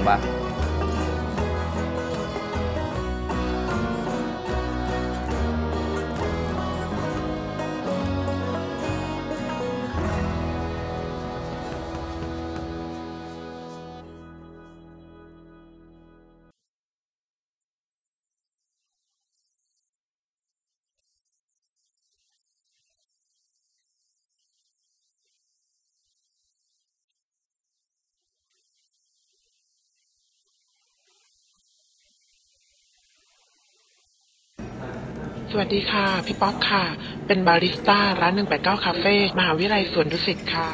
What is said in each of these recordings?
ปะสวัสดีค่ะพี่ป๊อกค่ะเป็นบาริสต้าร้าน189คาเฟ่มหาวิทยาลัยสวนดุสิตค่ะ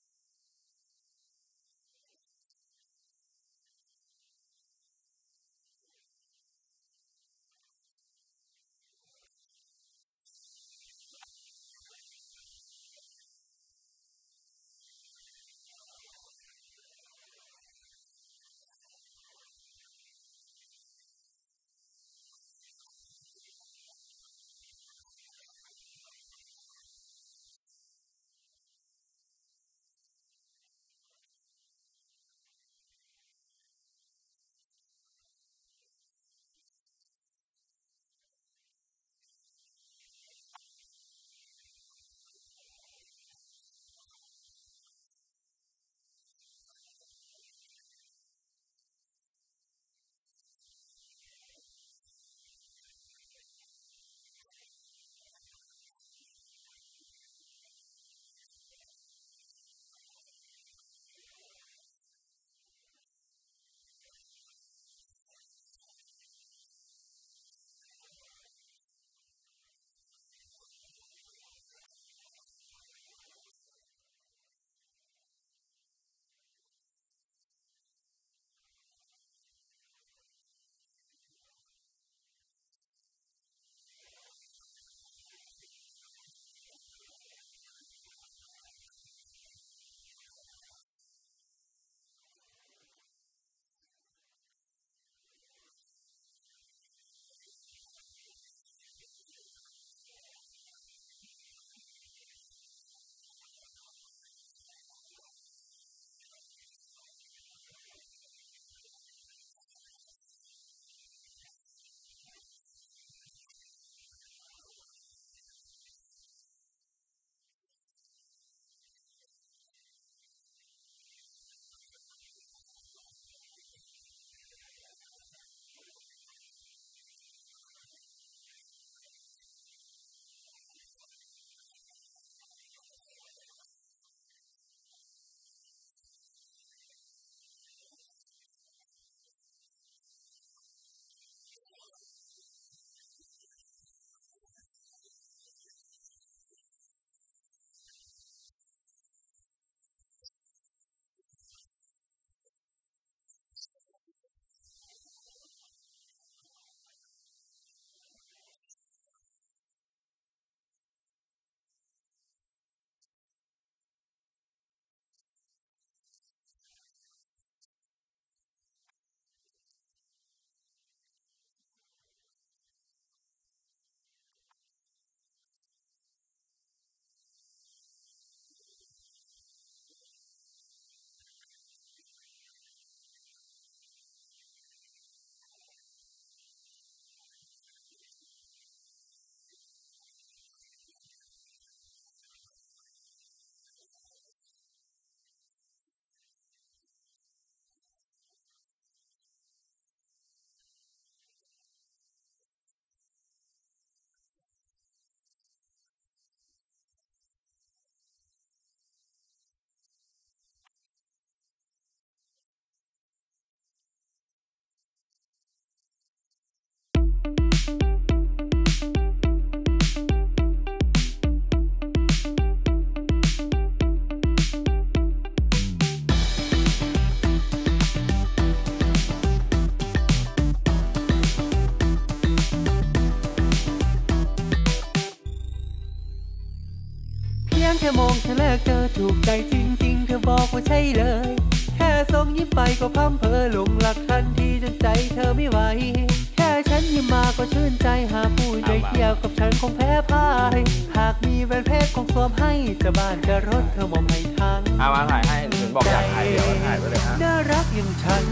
แค่มองเธอแรกเจอถูกใจจริงๆเธอบอกว่าใช่เลยแค่ส่งยิ้มไปก็พร่ำเพ้อหลงรักทันทีจนใจเธอไม่ไหวแค่ฉันยิ้มมาก็ชื่นใจหากพูดไปเที่ยวกับฉันคงแพ้พ่ายหากมีแหวนเพชรคงสวมให้จะบ้านจะรถเธอมองให้ทั้งมาถ่ายให้หรือบอกอยากถ่ายเดี๋ยวถ่ายไปเลยฮะน่ารักอย่างฉันให้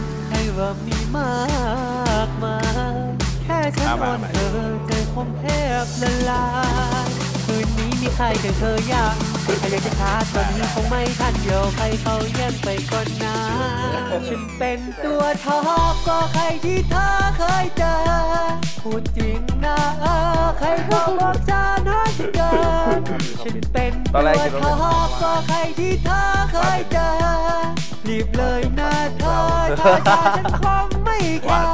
ว่ามีมากมายแค่ฉันอ่อนเธอใจคงแทบละลายคืนนี้มีใครแต่เธอยังถ้าอยากจะชาร์จตอนนี้คงไม่ทันเดี๋ยวใครเขาแย่งไปก่อนนะฉันเป็นตัวท็อปก็ใครที่เธอเคยเจอพูดจริงนะใครก็บอกจะนัดกันฉันเป็นตัวท็อปก็ใครที่เธอเคยเจอรีบเลยนะเธอถ้าฉันคงไม่แคร์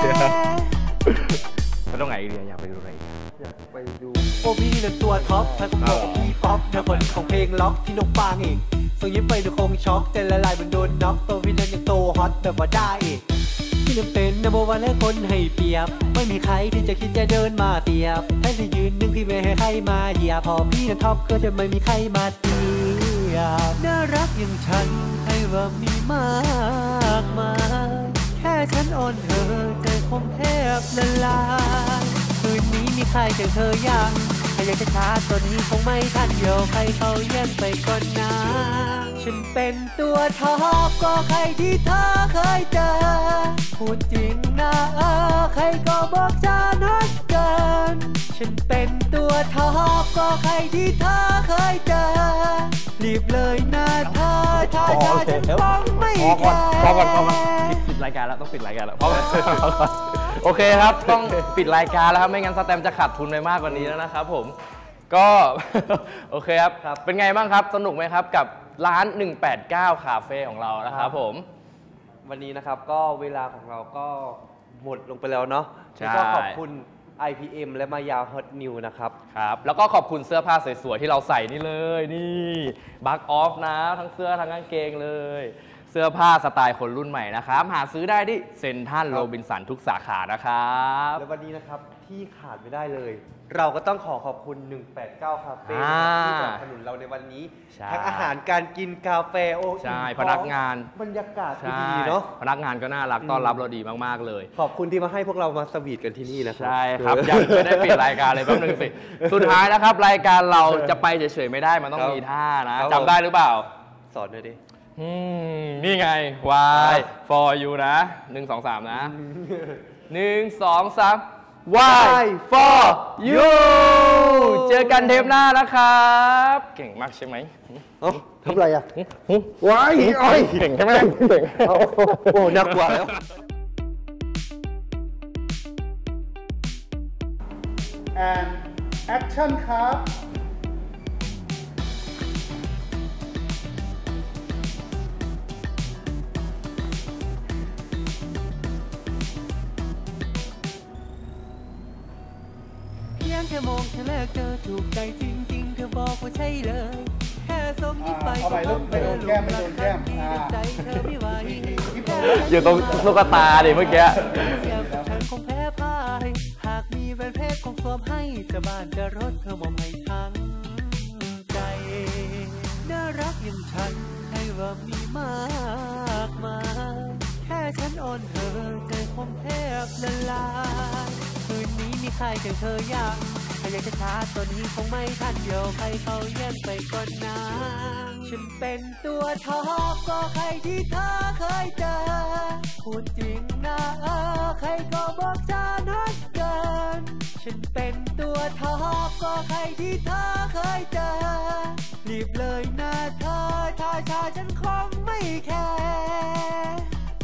มันต้องไงอีกอยากไปดูอะไรอยากไปดูโอ้พี่นั่นตัวท็อปถ้าคุณบอกพี่ป๊อปเธอคนของเพลงล็อกที่นกฟังอีกส่งยิ้มไปดูคงช็อกใจละลายมันโดนน็อกตัวพี่นั่นยังโตฮอตแบบว่าได้อีกพี่นั่นเป็นนัมเบอร์วันและคนให้เปรียบไม่มีใครที่จะคิดจะเดินมาเทียบถ้าจะยืนหนึ่งพี่ไม่ให้ใครมาเหยียบพอพี่นั่นท็อปก็จะไม่มีใครมาเทียบน่ารักอย่างฉันให้ว่ามีมากมายแค่ฉันอ่อนเธอใจคงแทบละลายคืนนี้มีใครแต่เธอยังถ้าอยากจะชาร์จตอนนี้คงไม่ทันเดี๋ยวใครเขาแย่งไปก่อนนะฉันเป็นตัวท็อปก็ใครที่เธอเคยเจอพูดจริงนะใครก็บอกจะนัดกันฉันเป็นตัวท็อปก็ใครที่เธอเคยเจอรีบเลยนะเธอถ้าฉันคงไม่แคร์พอก่อนปิดรายการแล้วต้องปิดรายการแล้วโอเคครับต้องปิดรายการแล้วครับไม่งั้นสแตมจะขาดทุนไปมากกว่านี้แล้วนะครับผมก็โอเคครับเป็นไงบ้างครับสนุกไหมครับกับร้าน189คาเฟ่ของเรานะครับผมวันนี้นะครับก็เวลาของเราก็หมดลงไปแล้วเนาะก็ขอบคุณ IPM และมายาฮอตนิวนะครับครับแล้วก็ขอบคุณเสื้อผ้าสวยๆที่เราใส่นี่เลยนี่บัคออฟนะทั้งเสื้อทั้งกางเกงเลยเสื้อผ้าสไตล์คนรุ่นใหม่นะครับหาซื้อได้ที่เซ็นทรัลโรบินสันทุกสาขานะครับและวันนี้นะครับที่ขาดไม่ได้เลยเราก็ต้องขอบคุณ189คาเฟ่ที่สนับสนุนเราในวันนี้ทั้งอาหารการกินกาแฟโอ้ใช่พนักงานบรรยากาศดีเนาะพนักงานก็น่ารักต้อนรับเราดีมากๆเลยขอบคุณที่มาให้พวกเรามาสวีทกันที่นี่นะครับใช่ครับยังไม่ได้ปิดรายการเลยแป๊บนึงสิสุดท้ายนะครับรายการเราจะไปเฉยๆไม่ได้มันต้องมีท่านะจำได้หรือเปล่าสอนหน่อยดินี่ไง Why for you นะ1 2 3นะ1 2 3 Why for you เจอกันเทปหน้านะครับเก่งมากใช่ไหมทำไรอ่ะ Why เก่งใช่ไหมเก่งโอ้น่ากลัวแล้ว and action ครับแค่มองเธอแรกเจอถูกใจจริงๆเธอบอกว่าใช่เลยแค่ส่งยิ้มไปก็พบเธอหลงรักทันทีใจเธอไม่ไหวอยู่ตรงลูกตาดิเมื่อกี้ฉันคงแพ้พ่ายหากมีแหวนเพชรคงสวมให้จะบ้านจะรถเธอมองให้ทั้งใจน่ารักอย่างฉันให้ว่ามีมากมายแค่ฉันอ่อนเธอใจคงแทบละลายคืนนี้มีใครแต่เธอยังถ้าอยากจะชาร์จตอนนี้คงไม่ทันเดี๋ยวใครเขาแย่งไปก่อนนะฉันเป็นตัวท็อปก็ใครที่เธอเคยเจอพูดจริงนะใครก็บอกจะนัดกันฉันเป็นตัวท็อปก็ใครที่เธอเคยเจอรีบเลยนะเธอถ้าฉันคงไม่แคร์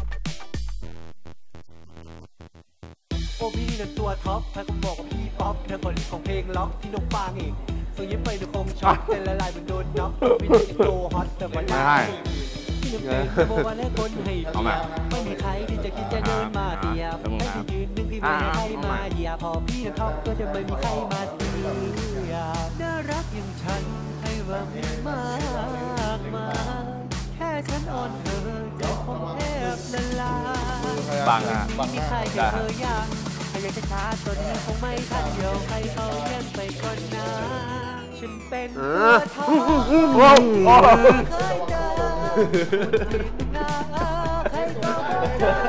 โอ้พี่นั่นตัวท็อปถ้าคุณบอกว่าพี่ป๊อปเธอคนของเพลงล็อกที่นกฟังอีกส่งยิ้มไปดูคงช็อกใจละลายมันโดนน็อกพี่นั่นยังโตฮอตแต่ว่าได้พี่นั่นเป็นนัมเบอร์วันและคนให้เปรียบไม่มีใครที่จะคิดจะเดินมาเทียบให้ที่ยืนหนึ่งพี่ไม่ให้ใครมาเหยียบพอพี่นั่นท็อปก็จะไม่มีใครมาเทียบน่ารักอย่างฉันให้ว่ามีมากมายแค่ฉันอ่อนเธอใจคงแทบละลายบางอ่ะมีใครแต่เธอยังถ้าอยากจะชาร์จตอนนี้คงไม่ทันเดี๋ยวใครเขาแย่งไปก่อนนะฉันเป็นตัวท็อปเคยเจอจริงนะใครก็บอกเธอ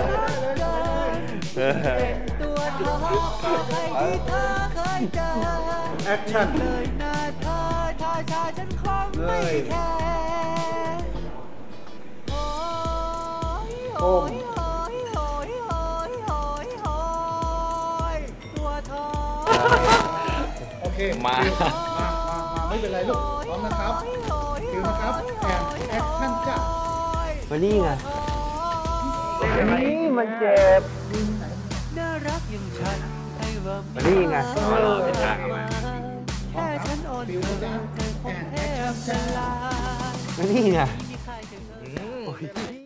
เป็นตัวท็อปใครที่เธอเคยเจอแอคชั่นเลยนะเธอถ้าฉันคงไม่แคร์โอ้ยเคมาไม่เป็นไรลูกพร้อมนะครับคิวนะครับแอนแอคชั่นจ้ะมานี่ไงนี่มันเจ็บน่ารักอย่างฉันให้ว่ามานี่ไงแค่ฉันอ่อนเธอเธอคงแทบจะลามานี่ไง